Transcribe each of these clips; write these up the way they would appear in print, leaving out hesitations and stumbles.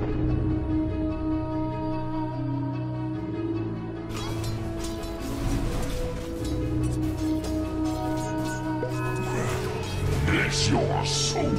Bless your soul.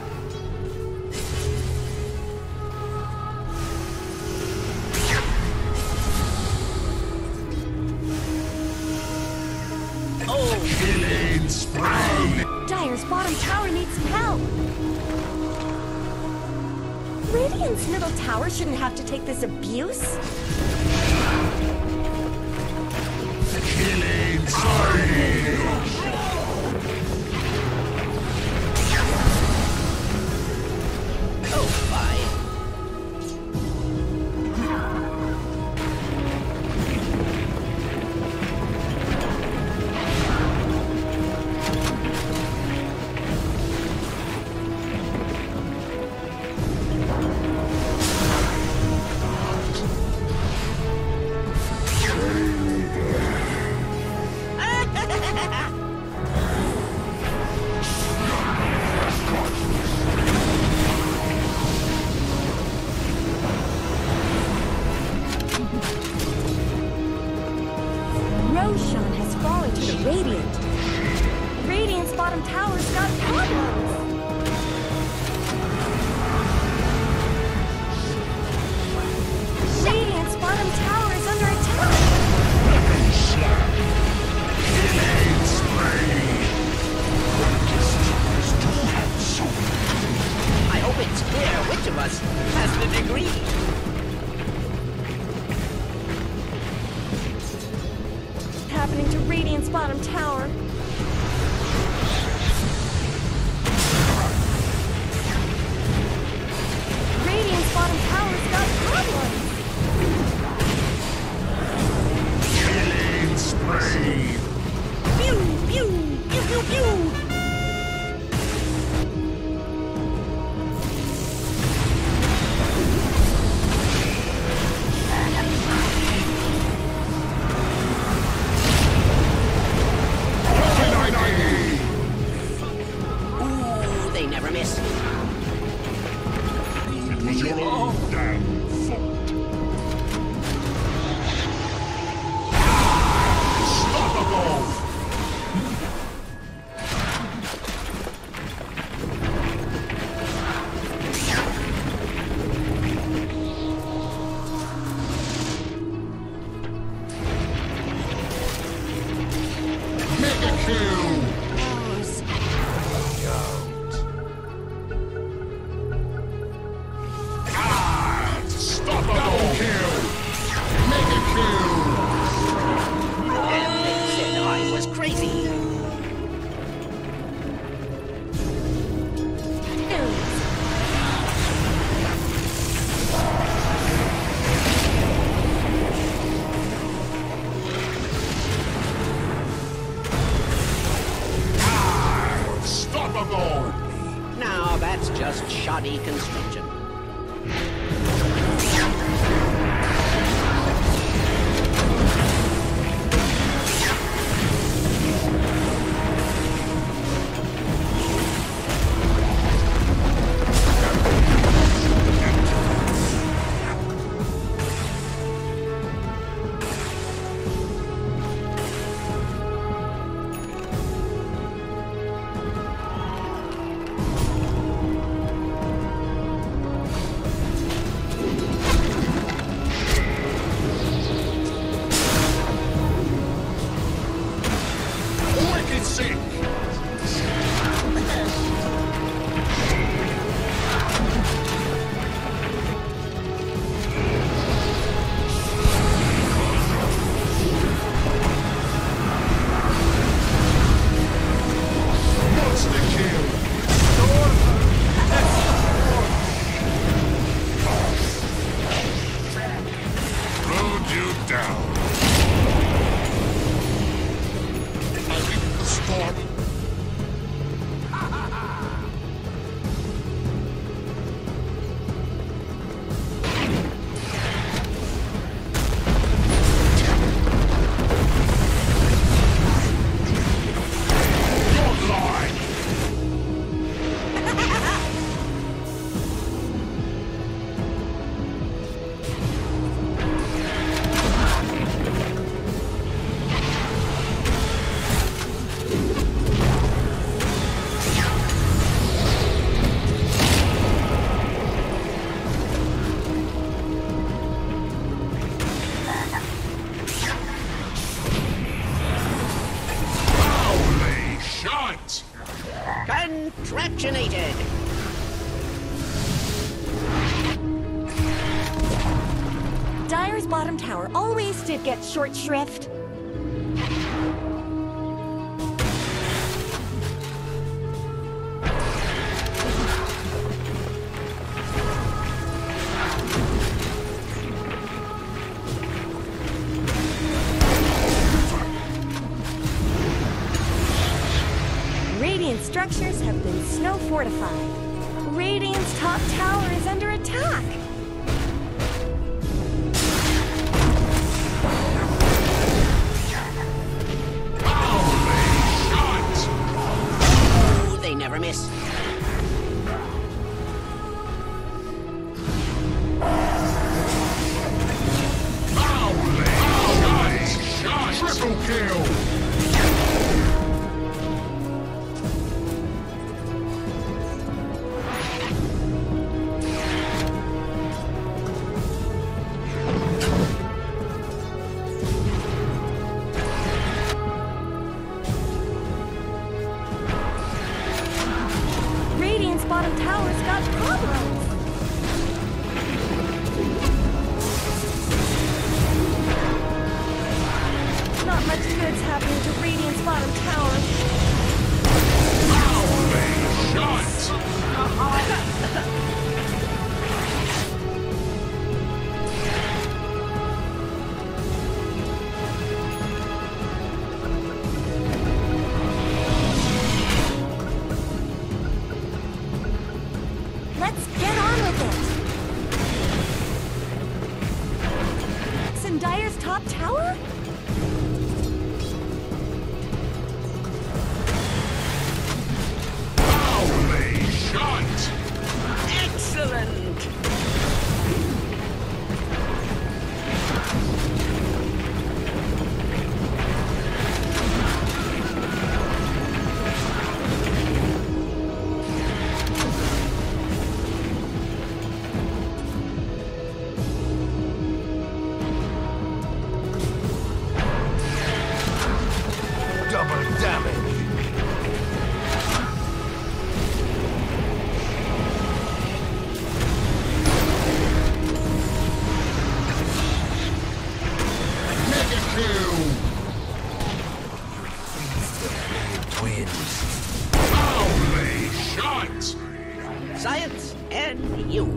Killing spree! Dire's bottom tower needs some help. Radiant's middle tower shouldn't have to take this abuse. Killing spree! Oh, fine. Roshan has fallen to the Radiant. Radiant's bottom tower's got problems. Radiant's bottom tower is under attack. Killing spree! I hope it's clear which of us has the degree. Happening to Radiant's bottom tower. Radiant's bottom tower's got problems. Killing spree! Pew, pew, pew, pew, pew. Ooh, they never miss. It was your own damn fault. Unstoppable! Mega kill! Unstoppable kill! Mega kill! And they said I was crazy. Unstoppable! Now that's just shoddy construction. originated. Dire's bottom tower always did get short shrift. Radiant structures have been snow fortified. Radiant's top tower is under attack. Oh, they never miss. Triple kill! Radiant's bottom tower's got problems. Not much good's happening to Radiant's bottom tower. Let's get on with it! Dire's top tower? Holy shot! Excellent! Double damage! Mega kill! Twins. Holy shot! Science and you.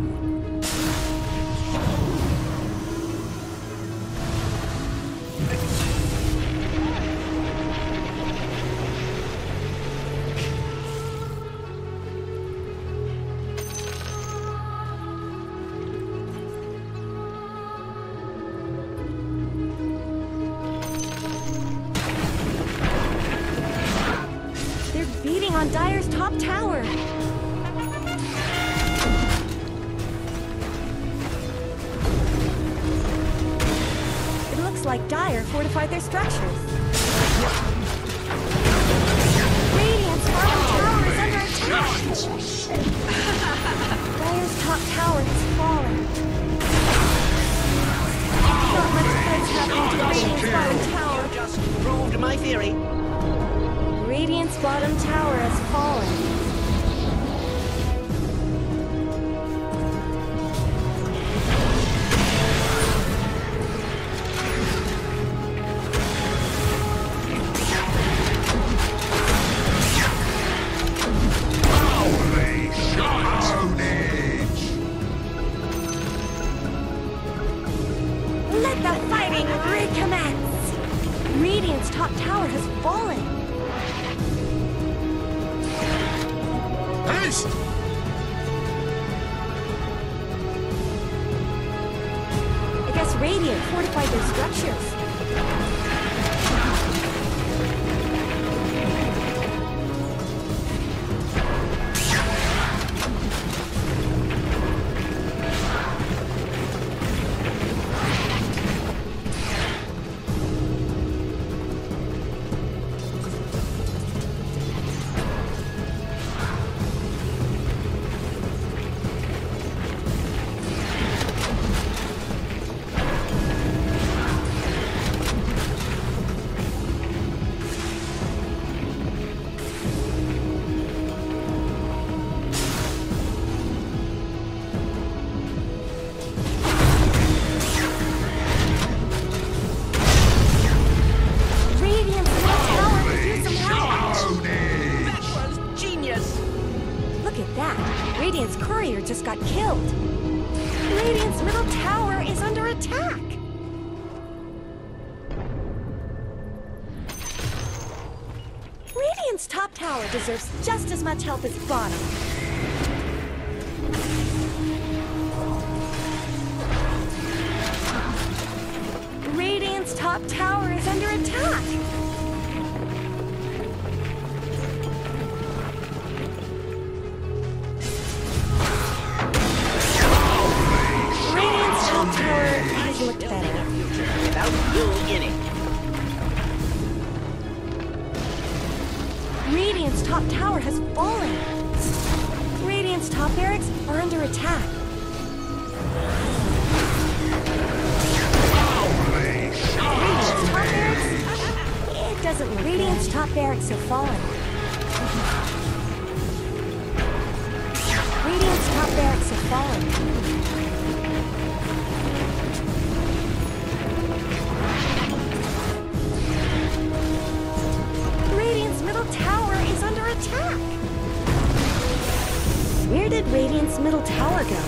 They're beating on Dire's top tower. It looks like Dire fortified their structures. Radiant's bottom tower is under attack. Dire's top tower has fallen. Not much good's happening to Radiant's bottom tower. Just proved my theory. Radiant's bottom tower has fallen. Holy shot! Ownage! Let the fighting recommence! Radiant's top tower has fallen. Haste! I guess Radiant fortified their structures. that, Radiant's courier just got killed. Radiant's middle tower is under attack. Radiant's top tower deserves just as much help as bottom. Radiant's top tower is under attack. Radiant's top tower has looked better. Without you in it. Radiant's top tower has fallen. Radiant's top barracks are under attack. Radiant's top barracks? It doesn't. Radiant's top barracks have fallen. Radiant's top barracks have fallen. Radiant's middle tower is under attack. Where did Radiant's middle tower go?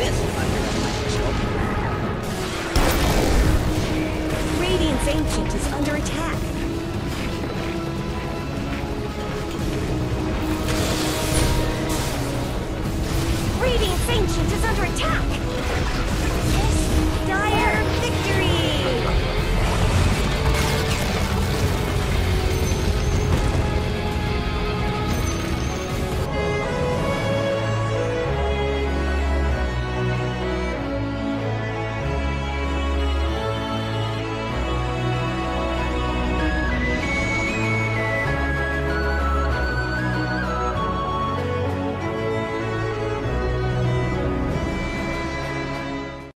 Radiant's Ancient is